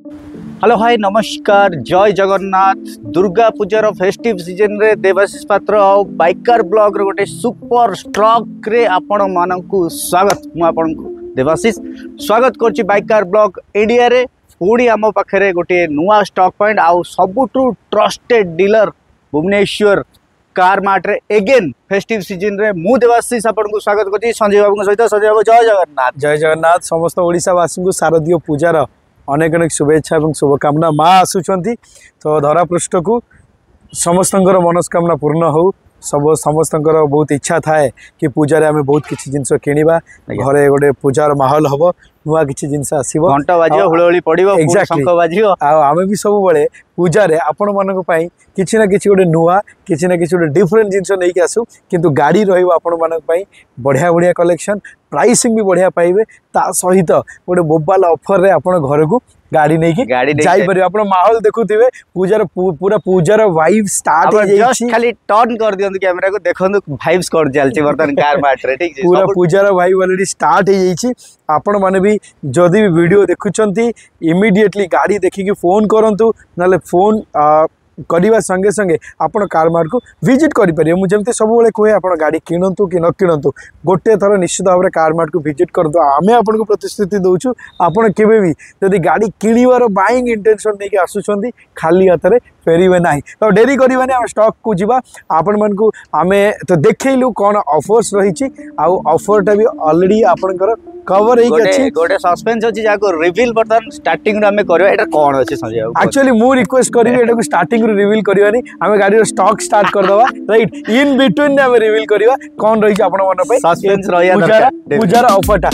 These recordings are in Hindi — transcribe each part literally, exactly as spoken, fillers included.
हेलो हाय नमस्कार जय जगन्नाथ दुर्गा पूजार फेस्टिव सीजन रे देवाशीष पात्र और बाइकर ब्लॉग रे गोटे सुपर स्ट्रक रे आपण मानकु स्वागत मु आपण देवाशीष स्वागत करछि बाइकर ब्लॉग इंडिया रे पुणी आम पाखे गोटे नुआ स्टॉक पॉइंट आउ सबुठु trusted dealer Bhubaneswar car mart रे एगेन फेस्टिव सीजन रे मु देवाशीष आपण को स्वागत करछि संजय बाबू सहित संजय बाबू जय जगन्नाथ जय जगन्नाथ समस्त ओडिशावासी को शारदीय पूजार अनेक अनेक शुभेच्छा और शुभकामना माँ आसुचंती तो धरा पृष्ठ को समस्त मनस्कामना पूर्ण हो सब समस्त बहुत इच्छा थाए कि पूजा रे आमे बहुत किछि जिंस किनिबा घरे गोटे पूजार माहौल हबो नुआ किछि जिंस आसीबो घंटा बाजियो हुळहुळी पडिबो शंख बाजियो आ आमे भी सब बळे पूजा रे आपण मानक पई किछि ना किछि गोटे नुआ किछि ना किछि गोटे डिफरेंट जिंस नै कि आसु किंतु गाड़ी रहिबो आपण मानक पई बढ़िया बढ़िया कलेक्शन प्राइसिंग भी बढ़िया पाइबे ता सहित गोटे मोबाइल ऑफर रे आपण घर को गाड़ी नहीं की गाड़ी जाई परिबे आपण माहौल देखुथिबे पूजार पूरा पूजार वाइब स्टार्ट हो जाई जस्ट खाली टर्न कर दियंतु कैमरा को देखंतु वाइब्स कर जालची बर्तन कार मार्ट रे ठीक पूरा पूजार वाइब ऑलरेडी स्टार्ट हो जाई छी आपण माने भी जदी भी वीडियो देखुचंती इमीडिएटली गाड़ी देखि फोन करंतु नाले फोन करवा संगे संगे आपण कार मार्ट को विजिट करें मुझे सब कहे आप गाड़ी किणतु कि न किणतु गोटे थर निश्चित भाव में कार मार्ट को विजिट करतु आमे आपन को प्रतिश्रुति दौचु आपड़ केबे भी जदि गाड़ी किणवार बाइंग इंटेंशन नहीं आसुचंती खाली हाथ में फेरवे ना तो डेरी करवानी आम स्टॉक को जीवा आपण मन को आमे तो देखैलु कौन ऑफर्स रही ऑफरटा भी ऑलरेडी आपनकर कवर है गोटे गोटे सस्पेंस अछि जाको रिवील बर्तन स्टार्टिंग रे हमें करबा एटा कोन अछि संजय एक्चुअली मु रिक्वेस्ट करबी एटा को स्टार्टिंग रे रिवील करबानी हमें गाड़ी रो स्टॉक स्टार्ट कर दवा राइट इन बिटवीन हमें रिवील करबा कोन रही आपण मन पे सस्पेंस रहया दरकार पूजार ऑफरटा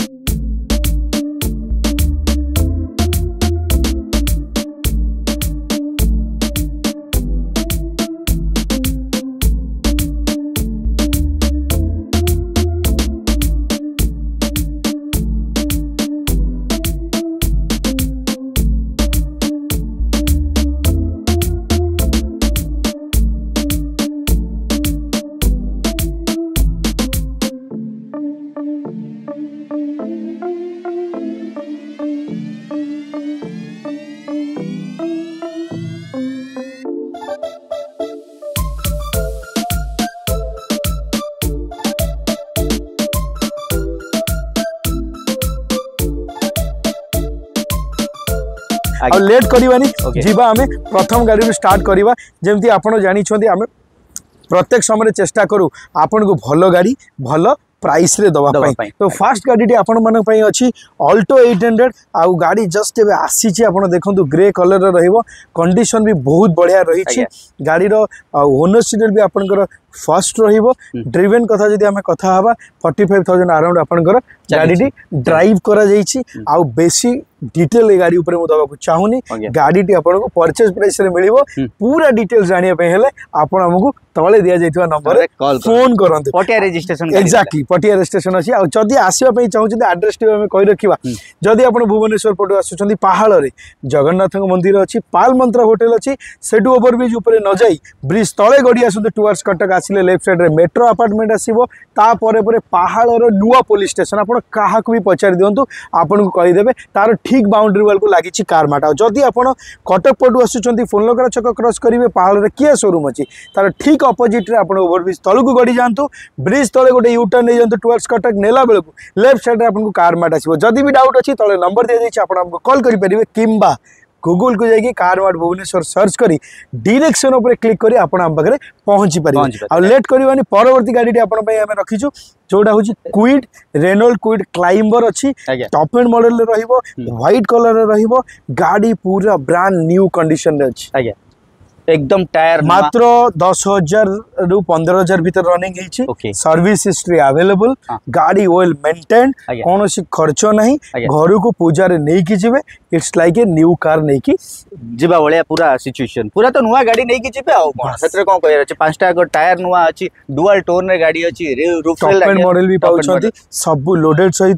और लेट करवानी जीवा आमे प्रथम गाड़ी रू स्टार्ट करवा जेमती आपण जानी छथि आमे प्रत्येक समय चेष्टा करू आपण को भलो गाड़ी भलो प्राइस रे दवा पाई तो फास्ट गाड़ी आपण मन पई अछि ऑल्टो एट हंड्रेड आउ गाड़ी जस्ट एबे आसी छी आपण देखंतु ग्रे कलर रे रहइबो कंडीशन भी बहुत बढ़िया रही छी गाड़ी रो ओनरशिप भी आपनकर फर्स्ट रहिबो ड्रिवन कथा जदी हमें कथा हबा पैंतालीस हज़ार अराउंड आपनकर गाड़ी ड्राइव करा जाई छी आउ बेसी डिटेल ए गाड़ी ऊपर मु दबा को चाहुनी गाड़ी टी आपन को परचेज प्राइस रे मिलिबो पूरा डिटेल्स जानिया पे हेले आपन हमकु तळे दिया जाइतवा नंबर रे फोन करंतु पटिया रजिस्ट्रेशन एक्जेक्टली पटिया रजिस्ट्रेशन अछि आ जदी आसीबा पे चाहू जदी एड्रेस टी हमें कहि रखिबा जदी आपन भुवनेश्वर पटो आसुचंदी पहाड़ रे जगन्नाथ मंदिर अछि पाल मंत्र होटल अछि सेटू ओवर ब्रिज ऊपर न जाई ब्रिज तळे गडी आसु टुवर्ड्स कटक आसिले लेफ्ट साइड रे मेट्रो अपार्टमेंट आसीबो ता परे परे पहाड़ रो नुवा पुलिस स्टेशन आपन काहा को भी पचार दियंतु आपन को कहि देबे तार ठीक बाउंड्री वाल को लागी कार मार्ट जदि आपन कटक पटू आसुचंती फुलनगरा छक क्रॉस करिवे पहाड़ रे किया शोरूम अछि तार ठीक ऑपोजिट रे आपन ओवर ब्रिज तळु को गडी जानतु ब्रिज तळे गोटे यू टर्न नै जानतु टुवर्ड्स कटक नेला बेल को लेफ्ट साइड रे आपन को कार मार्ट आसीबो जदि भी डाउट अछि तळे नंबर दे दैछि आपन हमको कॉल करि परिबे किंबा गूगल को जाइए कार मार्ट भुवनेश्वर सर्च करी डायरेक्शन ऊपर क्लिक करी आपण हम पाखरे पहुंची परिबे आ लेट करबानी परवर्ती गाड़ी आपण पई हमें रखिछु जोडा होची क्विड रेनॉल्ट क्विड क्लाइंबर अछि टॉप एंड मॉडल रे रहिबो व्हाइट कलर रे रहिबो गाड़ी पूरा ब्रांड न्यू कंडीशन रे अछि आज्ञा एकदम टायर मात्र दस हजार रु पंद्रह हजार भीतर रनिंग है सर्विस हिस्ट्री अवेलेबल गाड़ी वेल मेंटेन कौन सी खर्च नहीं घर को पूजा रे नहीं की जिवे it's like a new car नहीं की जीवा वाले पूरा सिचुएशन पूरा तो नुआ गाड़ी नहीं की जिवे आ कोन सेतरे कोन कहै अछि पांचटा को टायर नुआ अछि डुअल टोन रे गाड़ी अछि रूफ टॉप एंड मॉडल भी पाउछंती सब लोडेड सहित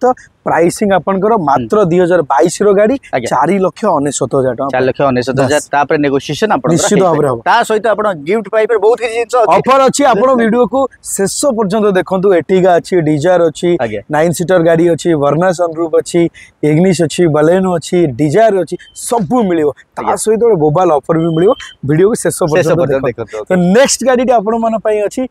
प्राइसिंग आपनकर मात्र दुई हजार बाईस रो गाड़ी चार लक्ष अनेशत हजार टका चार लक्ष अनेशत हजार तापर नेगोशिएशन आपण निश्चित भाबरे हो ता सहित आपण गिफ्ट पाइ पर बहुत किछि जिंस ऑफर अछि आपण वीडियो को शेष पर्यंत देखंतु एटिगा अछि डिजायर अछि नाइन सीटर गाड़ी अछि वर्ना सनरूफ अछि इग्निस अछि बलेनो अछि डिजायर अछि सब मिलियो ता सहित मोबाइल ऑफर भी मिलियो वीडियो को शेष पर्यंत देखंतु तो नेक्स्ट गाड़ी आपण मन पई अछि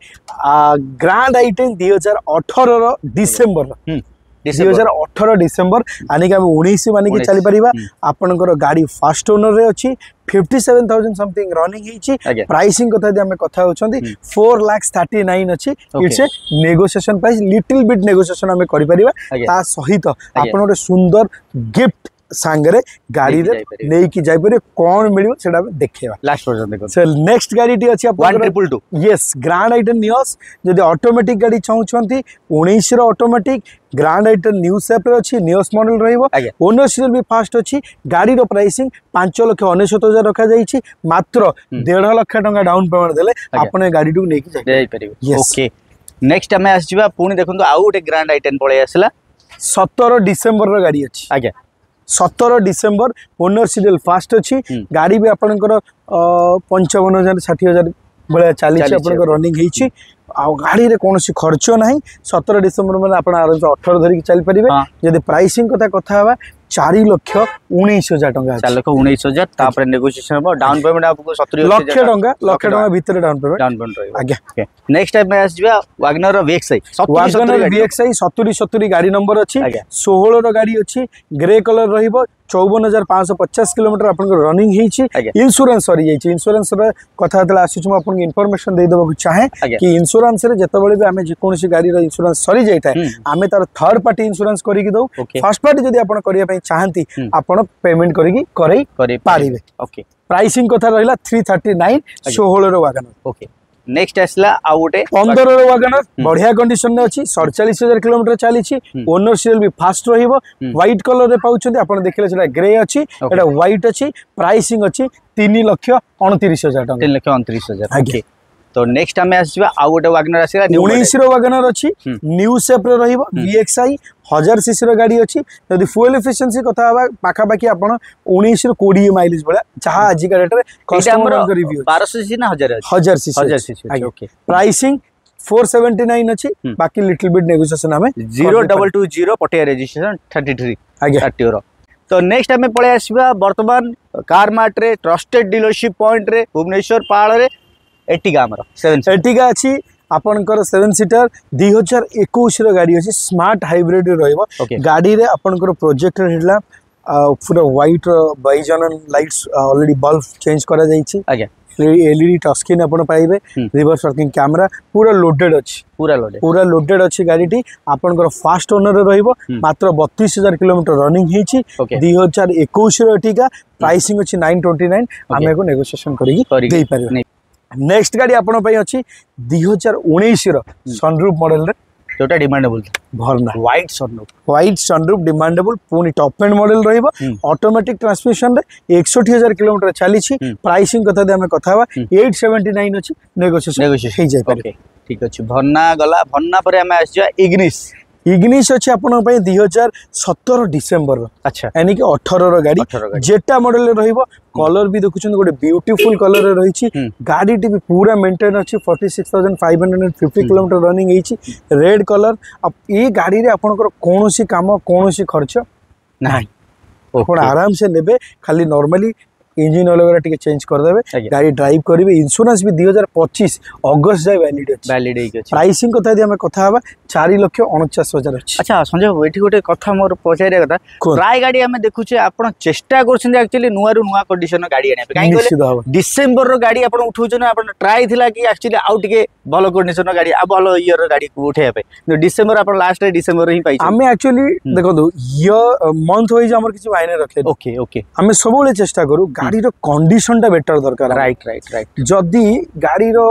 ग्रैंड आई टेन दुई हजार अठारह रो डिसेंबर दुई हजार अठारह डिसेंबर आने के उन्नीस मानिक चली पारिबा आपनकर गाड़ी फर्स्ट ओनर रे अछि fifty seven thousand something running हिची प्राइसिंग कथा दे हमें कथा होचंदी फोर लाख थर्टी नाइन अछि it's a negotiation price little bit negotiation हमें करि परिबा ता सहित आपन रे सुंदर गिफ्ट सांगरे गाड़ी रे नै कि जाय परे कोन मिलियो सेडा देखेबा लास्ट पर्यंत देखो सो नेक्स्ट गाड़ी टी अछि आपन one two two yes Grand i ten Nios जदि ऑटोमेटिक गाड़ी चाहउछंती उन्नीस रो automatic Grand i ten new shape रे अछि नियोस मॉडल रहइबो ओनरशिप भी फास्ट अछि गाड़ी रो प्राइसिंग पांच लाख अनेशत हजार रखा जाईछि मात्र डेढ़ लाख टका डाउन पेमेंट देले आपन गाड़ी टू नै कि जाय परिबो ओके नेक्स्ट हमें आसीबा पुनी देखंतु आउ गोटे ग्रैंड आइटन पळे आसला सत्रह डिसेंबर रो गाड़ी अछि आज्ञा सत्रह डिसेंबर ओनर सीरियल फास्ट अच्छी गाड़ी भी आपनकर पंचावन हजार षाठी हजार भाया चली रनिंग होती गाड़ी रे कौन खर्च ना सत्रह डिसेंबर मैंने आप आराम से अठारह धरिकी चली पारे जब प्राइसिंग कथा कथा चार लक्ष उन्नीस हजार टका चार लक्ष उन्नीस हजार तापर नेगोशिएशन हो डाउन पेमेंट आपको सत्तर लक्ष टका लक्ष टका भीतर डाउन पेमेंट डाउन पेमेंट रहइबो आज्ञा नेक्स्ट टाइम में आसीबा वैगनर वीएक्सआई वैगनर वीएक्सआई सत्तर सत्तर गाड़ी नंबर अछि सोलह रो गाड़ी अछि ग्रे कलर रहिबो चौवन हजार पाँच सौ पचास किलोमीटर आपन रनिंग होती इंश्योरेंस सरी जाइए इंश्योरेंस कथा आसूँ आपको इनफॉरमेशन दे देबा चाहे कि इंश्योरेंस रे जतबेले भी आमे जेकोसी गाड़ी रो इंश्योरेंस सरी जाय थाए आमे तार थर्ड पार्टी इंश्योरेंस करी कि दउ फर्स्ट पार्टी जदी आपन करिया पई चाहंती आपन पेमेंट करी कि करई पारिबे ओके प्राइसिंग कथा रहिला तीन सौ उनतालीस सोलह रो वैगनर ओके नेक्स्ट आसला आ गोटे पंद्रह रो वैगनर बढ़िया कंडीशन में अछि सैंतालीस हजार किलोमीटर चली ओनर सीरियल भी फास्ट रहिबो व्हाइट कलर रे पाउछंती आपण देखले सेटा ग्रे अछि एटा व्हाइट अछि प्राइसिंग अछि तीन लाख उनतीस हजार टका तीन लाख उनतीस हजार ओके तो नेक्स्ट हमें आसीबा आ गोटे वैगनर आसीला उन्नीस रो वैगनर अछि न्यू शेप रे रहिबो वीएक्सआई हजार सीसी रो गाड़ी अछि यदि फ्यूल एफिशिएंसी कथा हवा पाखा पाखी आपण उन्नीस रो बीस माइलेज बडा जहां आज का रेट रे कस्टमर का रिव्यू बारह सौ सीसी ना हजार हजार सीसी हजार सीसी ओके प्राइसिंग चार सौ उन्यासी अछि बाकी लिटिल बिट नेगोशिएशन हमें जीरो डबल टू जीरो पटिया रजिस्ट्रेशन थर्टी थ्री थर्टी रो तो नेक्स्ट हमें पळे आसीबा वर्तमान कार मार्ट रे ट्रस्टेड डीलरशिप पॉइंट रे भुवनेश्वर पाळ रे एटिगा हमर सेवन एटिगा अछि आपनकर सेवन सीटर दुई हजार इक्कीस रो गाड़ी अछि स्मार्ट हाइब्रिड रहइबो गाड़ी रे आपनकर प्रोजेक्ट हेडला पूरा white xenon lights already bulb change करा जाईछि आज्ञा एलईडी टच स्क्रीन आपण पाइबे रिवर्स वर्किंग कैमरा पूरा लोडेड अछि पूरा लोडेड पूरा लोडेड अछि गाड़ीटी आपनकर फास्ट ओनर रहिबो मात्र बत्तीस हजार किलोमीटर रनिंग हिची दुई हजार इक्कीस रो एटिगा प्राइसिंग अछि नौ सौ उनतीस हमें को नेगोशिएशन करी देई पारे नेक्स्ट गाड़ी आपण पई अछि दुई हजार उन्नीस रो सनरूफ मॉडल रे जोटा डिमांडेबल भरना white sunroof white sunroof demandable पुनी टॉप एंड मॉडल रहिबो ऑटोमेटिक ट्रांसमिशन रे इकसठ हजार किलोमीटर चली छी प्राइसिंग कथा दे हमें कथा हवा आठ सौ उन्यासी अछि नेगोशिएशन नेगोशिएशन हे जाय पारे ठीक अछि भरना गला भरना परे हमें आसी इग्निस इग्निस अच्छे आपण दुई हजार सतर डिसेम्बर अच्छा यानी कि अठारह रो गाड़ी जेटा मॉडल रहिबो कलर भी देखुछन गोटे ब्यूटीफुल कलर रे रहिछि गाड़ी टी भी पूरा मेंटेन अछि छियालीस हज़ार पाँच सौ पचास किलोमीटर रनिंग हेछि रेड कलर अब ये गाड़ी रे आपनकर कोनोसी काम कोनोसी खर्च नाही आपण आराम से लेबे खाली नॉर्मली इंजिन ऑयल वगैरह टिके चेंज कर देबे गाड़ी ड्राइव करिवे इंश्योरेंस भी दो हज़ार पच्चीस अगस्त जाय वैलिड अछि वैलिड अछि प्राइसिंग कथा दे हम कथा हवा चार लाख उनचास हजार अछि अच्छा संजय बाबू एठी गोटे कथा मोर पचारे कथा प्राय गाड़ी हम देखुचे आपण चेष्टा करछन एक्चुअली नुआ रु नुआ कंडीशन गाड़ी आने काई कहले डिसेंबर रो गाड़ी आपण उठौछन आपण ट्राई थिला कि एक्चुअली आउ टिके भलो कंडीशन गाड़ी आ भलो ईयर रो गाड़ी को उठे पे डिसेंबर आपण लास्ट रे डिसेंबर ही पाई हम एक्चुअली देखो ईयर मंथ वाइज हमर किछि मायने रखे ओके ओके हम सबले चेष्टा करू गाड़ी रो कंडीशन टा बेटर दरकार राइट राइट राइट जदि गाड़ी रो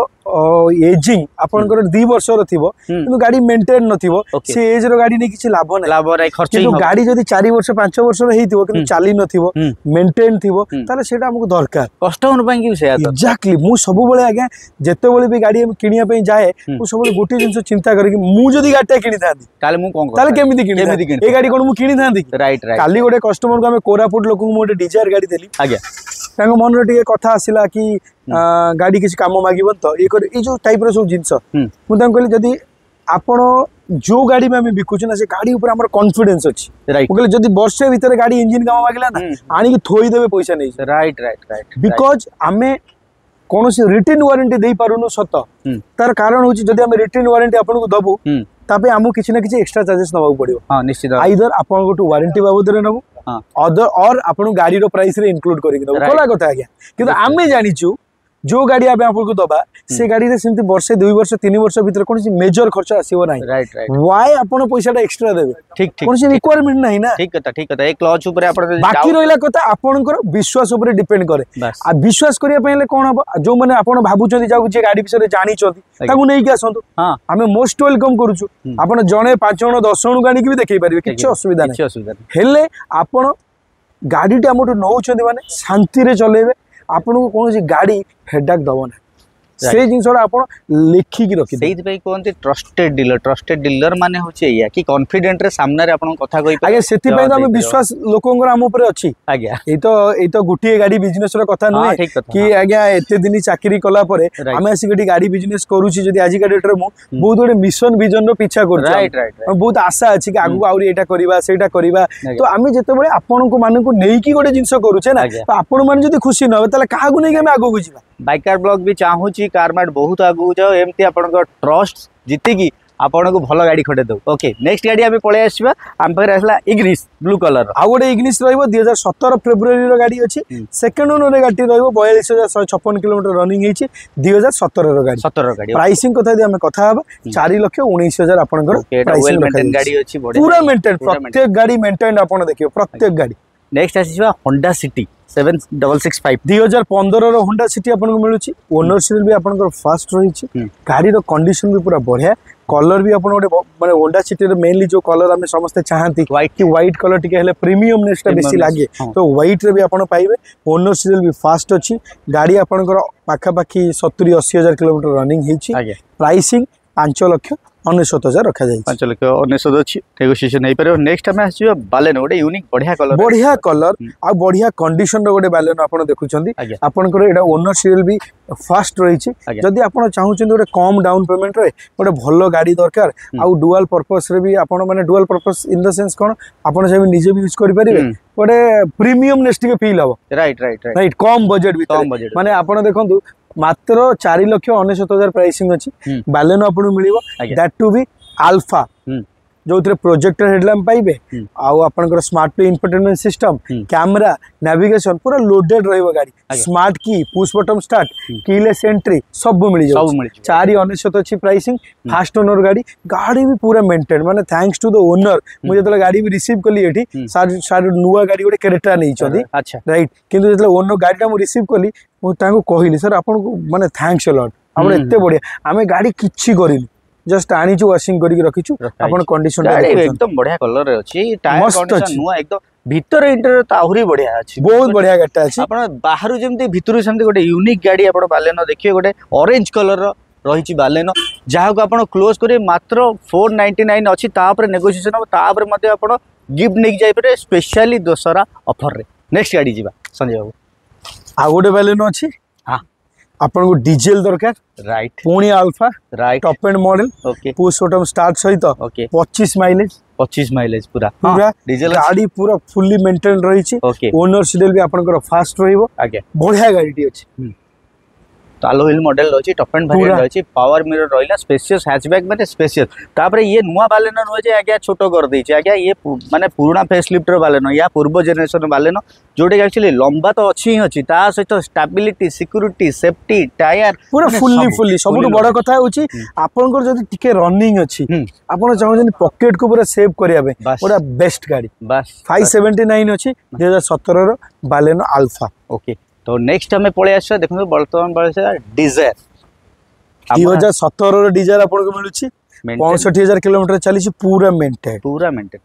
एजिंग आपनकर दो वर्ष रो थिबो किंतु गाड़ी मेंटेन नथिबो से एज रो गाड़ी नै किछि लाभ नै लाभ नै खर्च किंतु गाड़ी जदि चार वर्ष पाँच वर्ष रो हेतिबो किंतु चाली नथिबो मेंटेन थिबो ताले सेटा हमकु दरकार कस्टमर पई कि से एक्जेक्टली मु सब बेले आज्ञा जते बेले भी गाड़ी किनिया पई जाए मु सब बेले गोटे जिंस चिंता करी कि मु जदि गाड़ी किनि थांदी ताले मु कोन ताले केमिति किनि केमिति किनि ए गाड़ी कोन मु किनि थांदी राइट राइट काली गोटे कस्टमर को हम कोरापुट लोक मु गोटे डिजायर गाड़ी देली आज्ञा तांको मन रे टिके कथा आसिला कि गाड़ी किसी काम मागिबन तो ये कर ए जो टाइप रो सब जिंस मु तांको कहली जदि आपण जो गाड़ी में हमें बिकुछ ना से गाड़ी ऊपर हमर कॉन्फिडेंस अछि राइट मु कहली जदि वर्षे भीतर गाड़ी इंजन काम मागिला ना आनी कि थोई देबे पैसा नै राइट राइट राइट बिकॉज हमें कौन सी रिटर्न वारंटी दे पारुनु सत तार कारण होची जदि हम रिटर्न वारंटी आपन को दबु ताबे हमु किछि ना किछि एक्स्ट्रा चार्जेस नबाउ पड़ियो हां निश्चित आइदर आपन को वारंटी बाबद रे नबु हां अदर और आपन गाड़ी रो प्राइस रे इंक्लूड करि नबु कोला कथा आज्ञा किंतु आमे जानिचु जो गाड़ी आबे आपन को दबा से गाड़ी रे सिंती वर्ष दो वर्ष तीन वर्ष भीतर कोन सी मेजर खर्च आसीबो नाही राइट राइट व्हाई आपन पैसाटा एक्स्ट्रा देबे ठीक ठीक कोन सी रिक्वायरमेंट नाही ना ठीक कथा ठीक कथा एक क्लच ऊपर आपन बाकी रहिला कथा आपनकर विश्वास ऊपर डिपेंड करे आ विश्वास करिया पहिले कोन हबो जो माने आपन भाबु चंदी जाउ जे गाड़ी विषय रे जानि चंदी ताकू नै के आसंतु हां हमें मोस्ट वेलकम करूछु आपन जने पांच जण दस जण गाड़ी के भी देखै परिबे किछ असुविधा नै किछ असुविधा हेले आपन गाड़ी टे हमटु नौ चंदी माने शांति रे चलेबे आपन को कोन गाड़ी हेडाक दबो ना से जिनसोडा आपण लेखिकी रखि सेहि पई कोनते ट्रस्टेड डीलर ट्रस्टेड डीलर माने होचे या कि कॉन्फिडेंट रे सामने रे आपण कथा कहि आगे सेति पई तो हम विश्वास लोकंगर हम ऊपर अछि आज्ञा ए तो ए तो गुटिए गाड़ी बिजनेस रो कथा नै कि आज्ञा एते दिन चाकरी कला परे हम आसी गडी गाड़ी बिजनेस करूची जदी आजि का डेट रे मु बहुत बडे मिशन विजन रो पीछा करू राइट राइट बहुत आशा अछि कि आगु आउरी एटा करबा सेटा करबा तो आमे जते बळे आपण को माने को नेई की गडे जिंस करूचे ना तो आपण माने जदी खुशी न हो तले कागु नै के हम आगु बुझिबा बाइकर ब्लॉग भी चाहूची कारमार्ट बहुत आगु जाओ एमती आपन ट्रस्ट जीती की आपन को भल गाड़ी खटे दो ओके नेक्स्ट गाड़ी आबे पळे आसीबा हम पर आसला इग्निस ब्लू कलर आ गोटे इग्निस रहइबो दो हज़ार सत्रह फेब्रुआरी रो गाड़ी अछि सेकंड ओनर गाड़ी रहइबो बयालीस हज़ार एक सौ छप्पन किलोमीटर रनिंग हेछि दो हज़ार सत्रह रो गाड़ी सत्रह रो गाड़ी प्राइसिंग कथा दे हम कथा हबा चार लाख उन्नीस हज़ार आपन को वेल मेंटेन गाड़ी अछि पूरा मेंटेन प्रत्येक गाड़ी मेंटेन आपन देखियो प्रत्येक गाड़ी नेक्स्ट आसीबा Honda City seven double six five दो हज़ार पंद्रह रो होंडा सिटी आपन को मिलुची ओनरशिप भी आपन को फास्ट रहिछि गाड़ी रो कंडीशन भी पूरा बढ़िया कलर भी आपन गोटे माने होंडा सिटी रे मेनली जो कलर हम समस्त चाहती व्हाइट की व्हाइट कलर टिके हेले प्रीमियम नेसटा बेसी लागे तो व्हाइट रे भी आपन पाइबे ओनरशिप भी फास्ट अछि गाड़ी आपन को पाखा पाखी सत्तर अस्सी हज़ार किलोमीटर रनिंग हेछि प्राइसिंग पाँच लाख उनसठ हजार रखा जाए पाँच लाख उनसठ अच्छी नेगोशिएशन नहीं पारे नेक्स्ट हमें आसीबा बालेनो गोटे यूनिक बढ़िया कलर बढ़िया कलर आ बढ़िया कंडीशन रो गोटे बालेनो आपन देखुछंदी आपन को एडा ओनर सीरियल भी फास्ट रहिछि जदि आपन चाहुछंदी गोटे कम डाउन पेमेंट रे गोटे भलो गाड़ी दरकार आ डुअल पर्पस रे भी आपन माने dual purpose in the sense कोन आपन से निजे भी यूज करि परिबे गोटे प्रीमियम नेस्ट के फील हो राइट राइट राइट कम बजट भी कम बजट माने आपन देखंतु मात्र चार लाख उनसठ हजार प्राइसिंग अच्छी बालेनो आपको मिलिबो दैट टू बी अल्फा जो थे प्रोजेक्टर हेडलैम्प पाइबे आउ आपनकर smart play infotainment system camera navigation पूरा लोडेड रहिबो गाड़ी smart key push button start keyless entry सब मिल जाउ चार उनसठ अच्छी प्राइसिंग फास्ट ओनर गाड़ी गाड़ी भी पूरा मेंटेन माने थैंक्स टू द ओनर मुझे जतले गाड़ी भी रिसीव कली एठी सार सार नुवा गाड़ी गोटे क्रेटा नै छथि अच्छा राइट किंतु जतले ओनर गाड़ीटा मु रिसीव कली मु तांको कहिली सर आपन को माने थैंक्स अ लॉट आपण एते बढ़िया आमे गाड़ी किछि करिनी जस्ट आनी छु वाशिंग करी के रखी छु अपन कंडीशन एकदम बढ़िया कलर रे अछि टायर कंडीशन नुवा एकदम भीतर इंटीरियर तो आहुरी बढ़िया अछि बहुत बढ़िया गाड़ी अछि आपण बाहरु जेमती भीतरु सेमती गोटे यूनिक गाड़ी आपण बालेनो देखियो गोटे ऑरेंज कलर रो रहिछि बालेनो जहा को आपण क्लोज करे मात्र चार सौ निन्यानवे अछि ता पर नेगोशिएशन हो ता पर मध्ये आपण गिफ्ट नेक जाय परे स्पेशली दशहरा ऑफर रे नेक्स्ट गाड़ी जीवा संजय बाबू आ गोटे बालेनो अछि हां आपन को डीजल दरकार राइट पुणी Alpha right top end model okay push button start सहित ओके पच्चीस माइलेज पच्चीस माइलेज पूरा पूरा डीजल गाड़ी पूरा फुल्ली मेंटेन रही छी ओके ओनर सीडल भी आपन को फास्ट रहइबो आगे बढ़िया गाड़ी टी अछि तो आलो व्हील मॉडल अछि टॉप एंड वेरिएंट अछि पावर मिरर रहिला स्पेशियस हैचबैक माने स्पेशियस तापरे ये नुवा बालेनो न जे आज्ञा छोटो कर दै छै आज्ञा ये माने पुराना फेस लिफ्टर बालेनो या पूर्व जनरेशन बालेनो जोटे एक्चुअली लंबा तो अछि अछि ता सहित स्टेबिलिटी सिक्योरिटी सेफ्टी टायर पूरा फुल्ली फुल्ली सबुठ बड़ कथा होची आपनकर जदी टिके रनिंग अछि आपन चाहौ जनी पॉकेट को पूरा सेव करिया बे पूरा बेस्ट गाड़ी बस फाइव सेवेंटी नाइन अछि दो हज़ार सत्रह रो बालेनो अल्फा ओके तो नेक्स्ट हमें पळे आछो देखो वर्तमान बळे डिजायर दो हज़ार सत्रह रो डिजायर आपन को मिलुची पैंसठ हज़ार किलोमीटर चली पूरा मेंटेन पूरा मेंटेन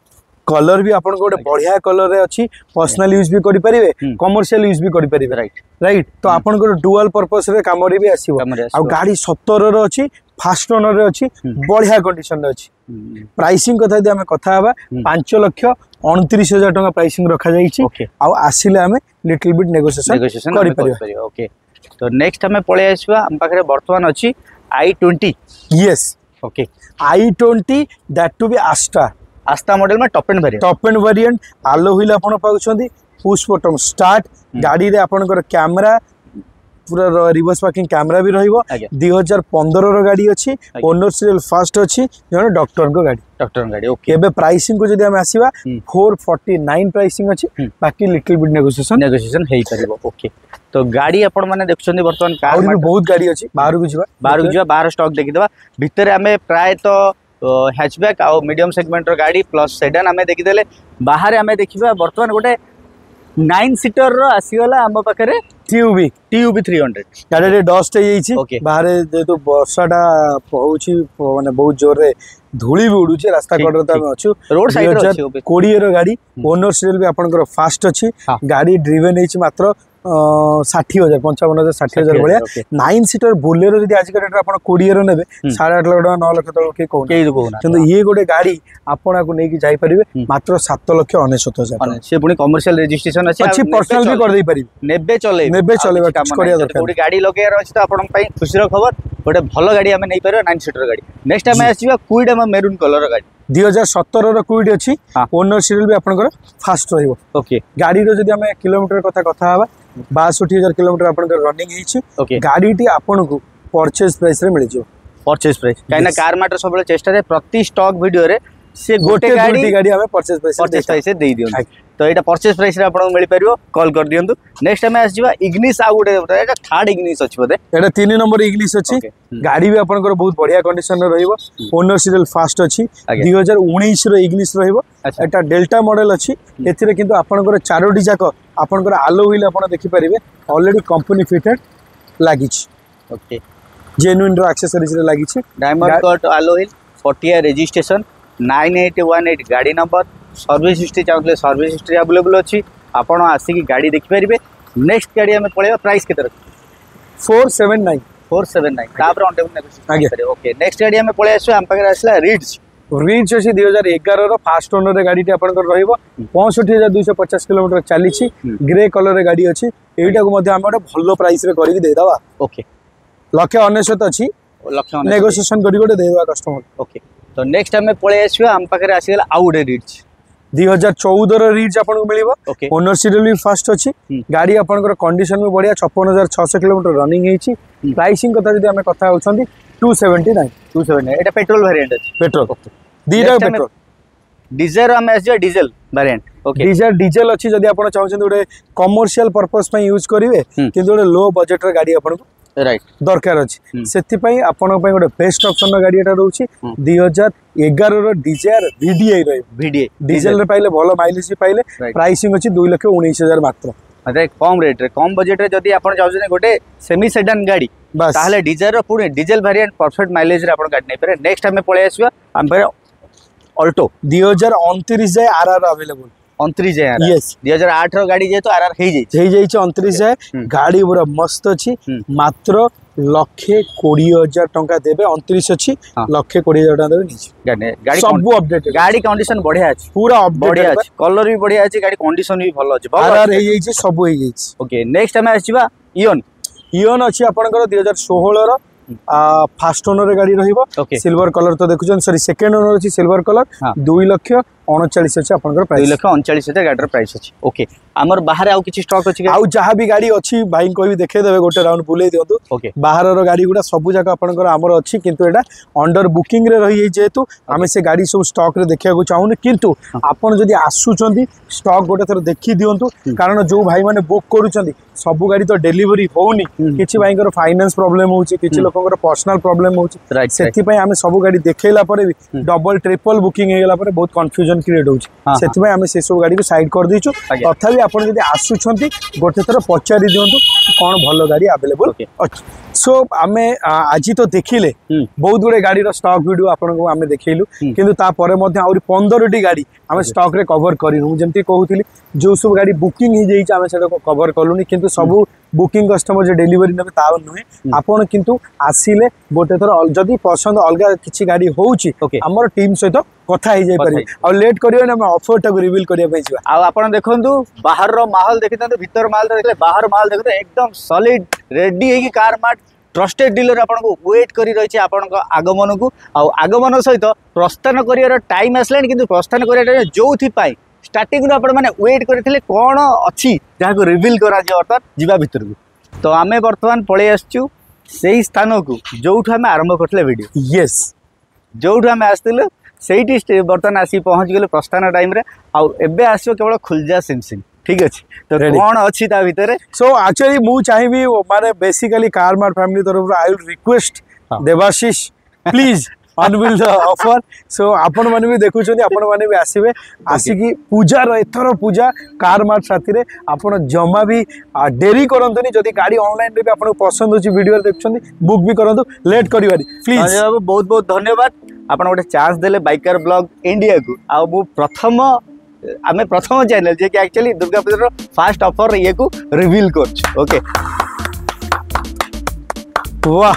कलर भी आपन को बढ़िया कलर रे अछि पर्सनल यूज भी करि परिबे कमर्शियल यूज भी करि परिबे राइट राइट तो आपन को डुअल पर्पस रे काम रे भी आसीबो आ गाड़ी सत्रह रो अछि फास्ट ओनर रे अछि बढ़िया कंडीशन रे अछि प्राइसिंग कथा दे हमें कथा हबा पाँच लाख उनतीस हज़ार टका प्राइसिंग रखा जाई छी आ आसीले हमें लिटिल बिट नेगोशिएशन करि परिबे ओके तो नेक्स्ट हमें पळे आसीबा हम पाखरे वर्तमान अछि i twenty yes okay i twenty that to be Asta Asta model में top end variant top end variant alloy wheel आपण पाउछंदी पुश बटन स्टार्ट गाड़ी रे आपनकर कैमरा पूरा रिवर्स पार्किंग कैमरा भी रहिबो दो हज़ार पंद्रह रो गाड़ी अछि ओनर सीरियल फर्स्ट अछि जने डॉक्टर को गाड़ी डॉक्टर गाड़ी ओके एबे प्राइसिंग को जदी हम आसीबा चार सौ उनचास प्राइसिंग अछि बाकी लिटिल बिट नेगोशिएशन नेगोशिएशन हेई परिबो ओके तो गाड़ी आपण माने देखछंदी वर्तमान कार में बहुत गाड़ी अछि बाहर को जिबा बाहर को जिबा बाहर स्टॉक देखि देबा भितरे हमें प्राय तो हैचबैक आ मीडियम सेगमेंट रो गाड़ी प्लस सेडान हमें देखि देले बाहर हमें देखिबा वर्तमान गोटे नाइन सीटर रो आसीगला हम पाखरे टीयूवी टीयूवी तीन सौ गाड़ी रे डस्ट हे जाईची बाहर जेतु वर्षाटा होउची माने बहुत जोर रे धूली भी उडुची रास्ता कड रे हम अछु रोड साइड रो अछि बीस रो गाड़ी ओनर सीरियल भी आपनकर फास्ट अछि गाड़ी ड्रिवन हेची मात्र षाठी हजार पंचावन हजार षाठी हजार भाया नाइन सीटर बोलेरो जब आज डेट आप कोड़े ने साढ़े आठ लाख टाँग नौ लाख तक कहूँ ये गोटे गाड़ी आपन को लेकिन जापरेंगे मात्र सात लक्ष अनेशत हजार से पुणी कमर्शियल रेजिस्ट्रेशन अच्छी पर्सनल भी कर दे पारि नेबे चले नेबे चले दरकार गाड़ी लगेयार अच्छी तो आपन खुशी खबर गोटे भल गाड़ी आम नहीं पार नाइन सीटर गाड़ी नेक्स्ट आम आसवा क्विड आम मेरून कलर गाड़ी दुई हजार सतर क्विड अच्छी ओनर सीरियल भी आपंकर फास्ट रोके गाड़ी जब आम किलोमीटर कथा कथा बासठ हजार किलोमीटर आपंकर रनिंग गाड़ी टी आपन को परचेज प्राइस रे मिल जाओ परचेज प्राइस कहीं कार माटर सब चेष्टा प्रति स्टॉक वीडियो रे से गोटे गाड़ी गाड़ी हमें परचेज प्राइस परचेज प्राइस दे दियो तो यहाँ परचेज प्राइस रे आपन मिल पारिबो कॉल कर दियंतु नेक्स्ट टाइम आसीबा इग्निस आ गुटे एटा थर्ड इग्निस अछि बोले एटा तीन नंबर इग्निस अछि गाड़ी भी आपनकर बहुत बढ़िया कंडीशन रे रहइबो ओनर सीरियल फास्ट अछि दो हज़ार उन्नीस रो इग्निस रहइबो एटा डेल्टा मॉडल अछि एथिरे किंतु आपनकर चारोटी जाक आपनकर आलो व्हील आपन देखि परिबे ऑलरेडी कंपनी फिटेड लागि छि ओके जेन्युइन रो एक्सेसरीज रे लागि छि diamond cut alloy wheel forty registration nine eight one eight गाड़ी नंबर सर्विस हिस्ट्री चाहते सर्विस हिस्ट्री अवेलेबल अच्छी आपड़ आसिक गाड़ी देखिपारे नेक्स्ट गाड़ी आम पड़ेगा प्राइस के four seven nine four seven nine okay next गाड़ी आम पड़े आस आम पाखे आसला रिड्स रिच अच्छी दुई हजार एगार फास्ट ओनर गाड़ी आपंकर पैंसठ हजार दुई पचास किलोमीटर चली ग्रे कलर गाड़ी अच्छी यहीटा को आम गोटे भल प्राइस करके देदेवा ओके लक्षे अनेशत अच्छी नेगोशिएशन करके देदेवा कस्टमर ओके तो नेक्स्ट आम पड़े आसवा आम पाखे आसीगला आउ गोटे रिड्स दुई हजार चौदह रिड्स आपको मिल ओनर सीरियल भी फास्ट अच्छी गाड़ी आपंकर कंडीशन भी बढ़िया छप्पन हजार छःश किलोमीटर रनिंग होती प्राइसिंग कथा जब आम कथा होती two seventy nine two seventy nine petrol variant अच्छी पेट्रोल दीटा पेट्रोल डिजायर आम आसवा diesel variant okay Dzire diesel अच्छी जब आप चाहते गोटे कमर्शियल पर्पस यूज करेंगे कि गोटे लो बजेट गाड़ी आपको राइट दरकार अच्छी से गोटे बेस्ट ऑप्शन गाड़ी रोचे दुई हजार एगार डिजायर वीडीआई वीडीआई डीजल रे पाइले भलो माइलेज भी पाइले प्राइसिंग अच्छी दुई लक्ष उन्नीस हजार मात्र मतलब कम रेट रे कम बजेट रे जदी आपण चाहते गोटे सेमी सेडान गाड़ी ताहले डिजायर पुणी डीजल वेरिएंट परफेक्ट माइलेज रे आपण गाड़ी नहीं पारे नेक्स्ट आम पळे आसवा आम पारे अल्टो दुई हजार उनतीस जाए आर आर अवेलेबल उनतीस जाए यस दुई हजार आठ गाड़ी जेहेतु आर आर हो उनतीस जाए गाड़ी पूरा मस्त अच्छी मात्र लक्षे कोड़ी हजार टंका देबे उनतीस अच्छी लक्षे कोड़ी हजार टंका देबे गाड़ी सब अपडेट गाड़ी कंडीशन बढ़िया अछि पूरा बढ़िया अछि कलर भी बढ़िया अछि गाड़ी कंडीशन भी भलो अछि आर आर हे जाई सब हो जाई ओके नेक्स्ट टाइम आसीबा इओन इओन अच्छी आपनकर दुई हजार सोलह रो फास्ट ओनर गाड़ी रहिबो सिल्वर कलर तो देखुछन सॉरी सेकंड ओनर अछि सिल्वर कलर दुई लक्ष उनचालीस अच्छे आपन दुई प्राइस लक्ष उनचालीस हजार गाड़ी प्राइस अच्छी ओके आमर बाहर आउ किछि स्टॉक अछि आउ जहाँ भी गाड़ी अच्छी भाई को भी देखे देबे गोटे राउंड बुले दियंतु ओके बाहर रो गाड़ी गुडा सब जगह आपनकर हमर अच्छी किंतु एटा अंडर बुकिंग रे रही जेतु आमे से गाड़ी सब स्टॉक रे देखिया को चाहूनी किंतु आपन जदी आसुचंदी स्टॉक गोटे थर देखि दियंतु कारण जो भाई माने बुक करूचंदी सब गाड़ी तो डेलीवरी होउनी किछि भाईकर फाइनेंस प्रॉब्लम होउची किछि लोककर पर्सनल प्रॉब्लम होउची सेति पय आमे सब गाड़ी देखैला परे भी डबल ट्रिपल बुकिंग हे गेला परे बहुत कंफ्यूजन क्रिएट होउची सेति पय आमे से सब गाड़ी को साइड कर दिछु तथापि आपन जदी आसुचंती गोटे थर पचारि दियंतु कोन भलो गाड़ी अवेलेबल अछि सो आमे आज तो देखिले बहुत गुडे गाड़ी रो स्टॉक वीडियो आपन को आमे देखैलु किंतु ता परे मध्ये आउरी पंद्रह टी गाड़ी आमे स्टॉक रे कवर करिनु जेमति कहूतिली जो सब गाड़ी बुकिंग ही जाई आमे सेटा कवर करलुनी किंतु सब बुकिंग कस्टमर जो डेलीवरी नेबे ता नुहे आपन किंतु आसीले गोटे थर जदी पसंद अलगा किछि गाड़ी होउची हमर टीम सहित कथा ही जाई पारि आ लेट करियो ना ऑफर टा रिवील करिया पई छिवा आ आपन देखंतु बाहर रो माहौल देखितंतु भीतर माल देखले बाहर माल देखते एकदम सॉलिड रेडी है कि कार मार्ट ट्रस्टेड डीलर आपन को वेट करी रही आपन को आगमन को आ आगमन सहित प्रस्थान करियर टाइम आसलानी किंतु प्रस्थान करियर जोथि पाई स्टार्टिंग रो आपण माने वेट करथिले कोन अछि जहा को रिवील करा जे अर्थात जीवा भीतर को तो आमे वर्तमान पळे आछू सेही स्थान को जोठु आमे आरंभ करथले वीडियो यस जोठु आमे आस्तिले सेही वर्तमान आसी पहुंच गेले प्रस्थान टाइम रे आ एबे आसियो केवल खुलजा सिमसिम ठीक अछि तो कोन अछि ता भीतर सो एक्चुअली मु चाहिबी माने बेसिकली कार मार्ट फैमिली तरफ I will request Debashish please unveil the offer so आपण माने भी देखुछन आपण माने भी आसीबे आसी की पूजा रो एथरो पूजा कार मार्ट साथी रे आपण जमा भी डेरी करंतनी जदी गाड़ी ऑनलाइन रे भी आपण पसंद होची वीडियो रे देखछन बुक भी करंतु लेट करिवारी प्लीज बहुत बहुत धन्यवाद आपण गोटे चांस देले बाइकर ब्लॉग इंडिया को आ मु प्रथम आमे प्रथम चैनल जे कि actually Durga Puja first offer ये को रिवील करछ ओके वाह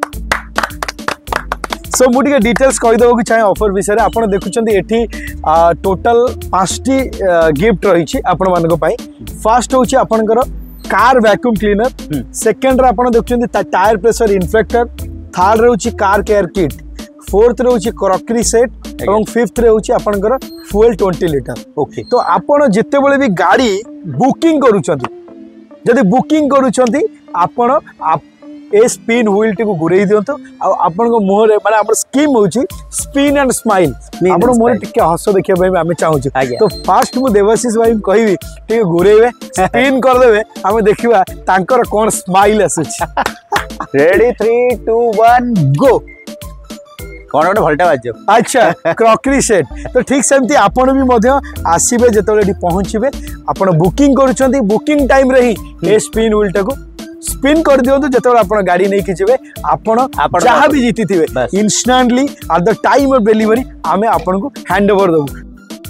सो मुझे डिटेल्स कहीदेव चाहे ऑफर विषय में आपड़ देखुं ये टोटाल पांचटी गिफ्ट रही आपण मान फास्ट हूँ आपंकर कार वैक्यूम क्लीनर सेकेंड आप देखुं टायर प्रेशर इन्फेक्टर थर्ड रोचे कार केयर किट फोर्थ रोचे क्रॉकरी सेट और फिफ्थ रोचे आपंकर फुएल ट्वेंटी लिटर ओके तो आपण जिते बड़े भी गाड़ी बुकिंग करुँच बुकिंग करुँच आपण ए स्पिन व्हील टी को घुरे दियंतो आ आपन को मुहरे माने हमर स्कीम होची स्पिन एंड स्माइल आपन मुहरे टिके हस देखिया भाई हमें चाहू तो फास्ट मु देवाशीष भाई कहबी टिके घुरेबे स्पिन कर देबे हमें देखिबा तांकर कोन स्माइल आसुची ready three two one go कौन गोटे भलटा बाजो अच्छा क्रॉकरी सेट तो ठीक सेमती आपण भी मध्य आसीबे जेतले पहुंचबे आपण बुकिंग करूछंती बुकिंग टाइम रे ही ए स्पिन व्हील टाको स्पिन कर दियंतु जेतले आपण गाड़ी नै किछबे आपण जहां भी जीति थिबे instantly at the time of delivery आमे आपण को हैंड ओवर दबु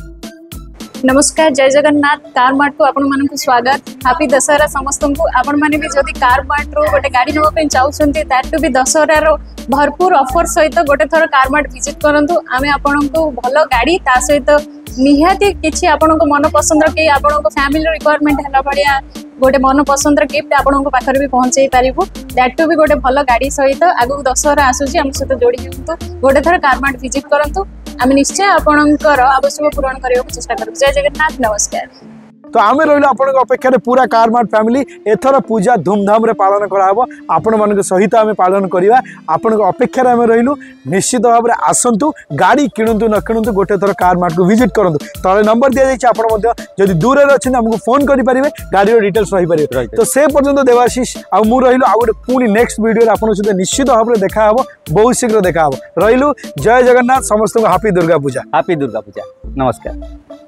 नमस्कार जय जगन्नाथ कार मार्ट को आपण मानक स्वागत हैप्पी दशहरा समस्त को आपण माने भी जदी कार मार्ट रो गोटे गाड़ी नबा पे चाहउछंती दैट टू बी दशहरा रो भरपूर ऑफर सहित गोटे थर कार मार्ट विजिट करंतु आमे आपण को भलो गाड़ी ता सहित निहाती किछि आपण को मन पसंद के आपण को फैमिली रिक्वायरमेंट हला बढिया गोटे मन पसंद गिफ्ट आपण को पाखर भी पहुंचाई पारिबो दैट टू भी गोटे भलो गाड़ी सहित आगु दशहरा आसुची हम सहित जोड़ी हुंतु गोटे थर कार मार्ट विजिट करंतु आम निश्चय आपणकर आवश्यक पूरण करने को चेष्टा करूँ जय जगन्नाथ नमस्कार तो आम रही आपण अपेक्षा पूरा कार मार्ट फैमिली एथर पूजा धूमधाम रे पालन कराबो आपण मान सहित आम पालन करवा आपण अपेक्षा आम रही निश्चित भाव में आसतु गाड़ी किणु न किणु गोटे थर कार मार्ट को विजिट करूँ तले नंबर दि जाए जब दूर अच्छे आमको फोन करेंगे गाड़ी डिटेल्स रही पारे तो से पर्यंत देवाशीष आ मु रही आ गए पुणी नेक्स्ट वीडियो आप सहित निश्चित भाव में देखा बहुत शीघ्र देखा रही जय जगन्नाथ समस्त हैप्पी दुर्गा पूजा हैप्पी दुर्गा पूजा नमस्कार।